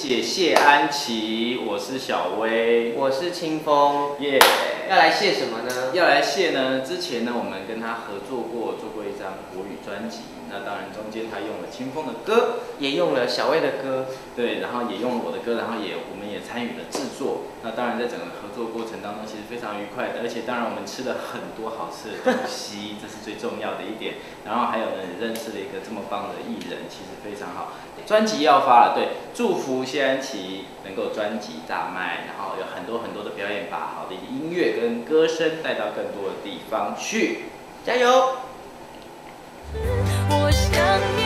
谢谢安琪，我是小薇， 我是清风， 耶、 要来谢什么呢？ 要来谢呢，之前呢，我们跟他合作过，做过一张国语专辑。那当然中间他用了清风的歌， 也用了小薇的歌， 对，然后也用了我的歌，然后我们也参与了制作。那当然在整个合作过程当中，其实非常愉快的，而且当然我们吃了很多好吃的东西，这是最重要的一点。然后还有呢，认识了一个这么棒的艺人，其实非常好。专辑要发了，对，祝福谢安琪能够专辑大卖，然后有很多很多的表演，把好的音乐跟歌声带到更多的地方去，加油！ 我想念。